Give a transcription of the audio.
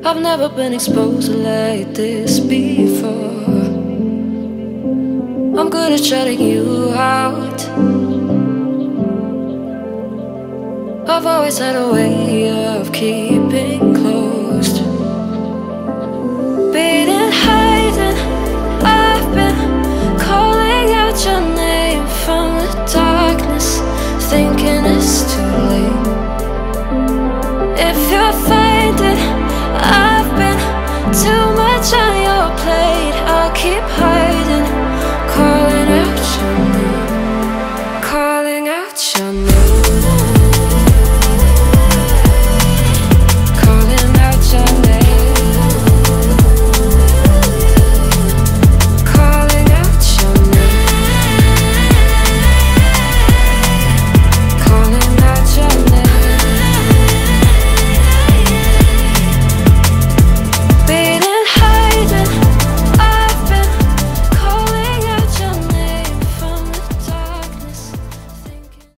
I've never been exposed like this before. I'm good at shutting you out. I've always had a way of keeping